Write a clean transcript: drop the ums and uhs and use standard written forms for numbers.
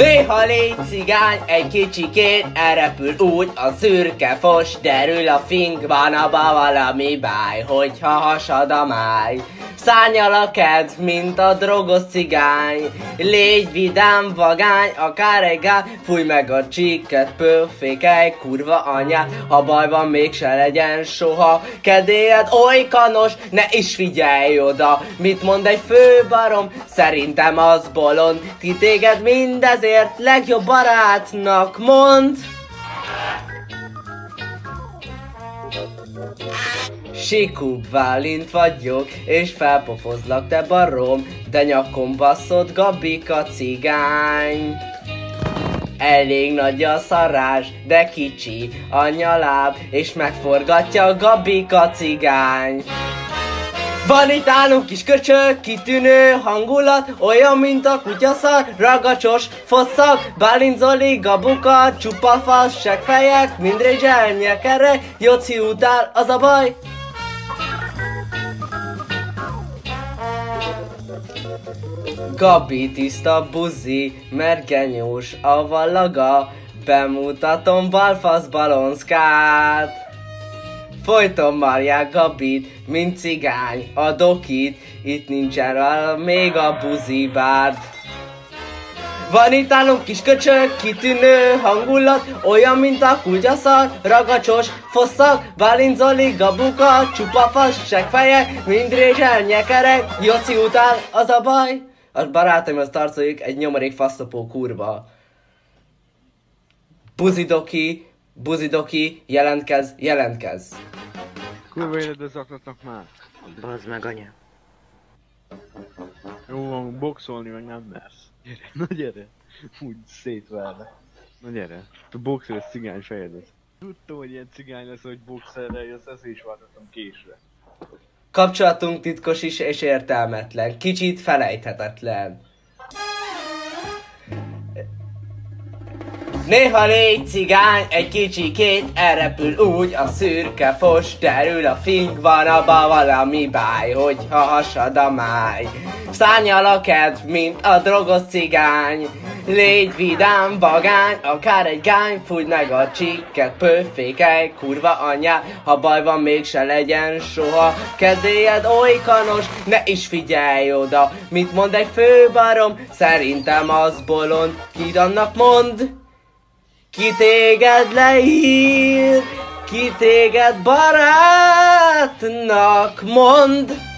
Néha légy cigány, egy kicsikét elrepül úgy a szürke fos, derül a fingban, abba valami báj, hogyha hasad a máj. Szárnyal a kedv, mint a drogos cigány, légy vidám, vagány, akár egy gál, fújj meg a csíket, pöffékelj, kurva anyát, ha baj van, mégse legyen soha kedélyed, oly kanos, ne is figyelj oda, mit mond egy főbarom, szerintem az bolond, ki téged mindezért legjobb barátnak mond. Sikú Bálint vagyok, és felpofozlak, te barom, de nyakon basszod Gabika cigány. Elég nagy a szarás, de kicsi a nyaláb, és megforgatja Gabika cigány. Van itt nálunk kis köcsög, kitűnő hangulat, olyan, mint a kutyaszar, ragacsos, fosszak, Bálint Zoli, Gabuka, csupa fasságfejek, mindrégy elnyekerek, Joci utál, az a baj. Gabi tiszta buzi, mergenyós a vallaga, bemutatom balfasz balonszkát. Folyton marják Gabit, mint cigány, a dokit, itt nincsen még a buzibárd. Van itt nálunk kis köcsög, kitűnő hangulat, olyan, mint a kutyaszar, ragacsos, fosszak, Bálint Zoli, Gabuka, csupa fasságfejek, mindrégy elnyekerek, Joci után, az a baj. A barátaim az tartozik egy nyomorék faszopó kurva. Buzidoki, jelentkez. Kurva életbe zaklatnak már. Bazd meg, anya. Jó van, boxolni meg nem mersz. Gyere, na gyere. Úgy szétverve. Na gyere. A boxeres cigány fejedet. Tudtam, hogy ilyen cigány lesz, hogy boxerre jössz, ezt is vártam késre. Kapcsolatunk titkos is és értelmetlen, kicsit felejthetetlen. Néha légy cigány, egy kicsikét elrepül úgy a szürke fos, derül a fingban, abba valami báj, hogyha hasad a máj. Szárnyal a kedv, mint a drogos cigány, légy vidám, vagány, akár egy gány, fújj meg a csíket, pöffékelj, kurva anyát, ha baj van, mégse legyen soha kedélyed, oly kanos, ne is figyelj oda, mit mond egy főbarom, szerintem az bolond, ki annak mond? Ki téged leír, ki téged barátnak mond.